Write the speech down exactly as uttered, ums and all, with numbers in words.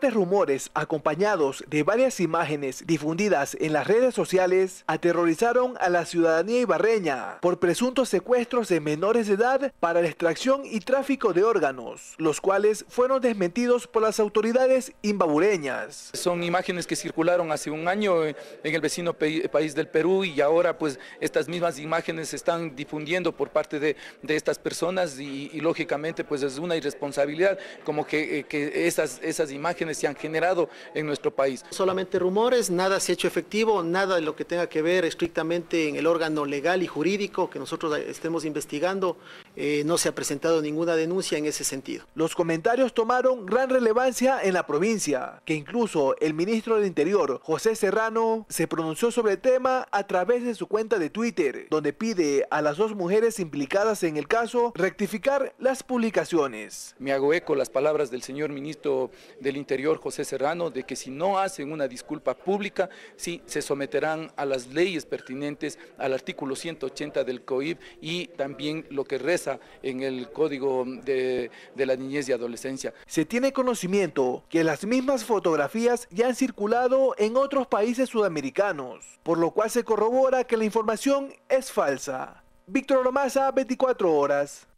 Rumores acompañados de varias imágenes difundidas en las redes sociales aterrorizaron a la ciudadanía ibarreña por presuntos secuestros de menores de edad para la extracción y tráfico de órganos, los cuales fueron desmentidos por las autoridades imbabureñas. Son imágenes que circularon hace un año en el vecino país del Perú y ahora pues estas mismas imágenes se están difundiendo por parte de, de estas personas y, y lógicamente pues es una irresponsabilidad como que, que esas, esas imágenes se han generado en nuestro país. Solamente rumores, nada se ha hecho efectivo, nada de lo que tenga que ver estrictamente en el órgano legal y jurídico que nosotros estemos investigando, eh, no se ha presentado ninguna denuncia en ese sentido. Los comentarios tomaron gran relevancia en la provincia, que incluso el ministro del Interior, José Serrano, se pronunció sobre el tema a través de su cuenta de Twitter, donde pide a las dos mujeres implicadas en el caso rectificar las publicaciones. Me hago eco las palabras del señor ministro del Interior, José Serrano, de que si no hacen una disculpa pública, sí se someterán a las leyes pertinentes al artículo ciento ochenta del C O I B y también lo que reza en el Código de, de la Niñez y Adolescencia. Se tiene conocimiento que las mismas fotografías ya han circulado en otros países sudamericanos, por lo cual se corrobora que la información es falsa. Víctor Ormaza, veinticuatro horas.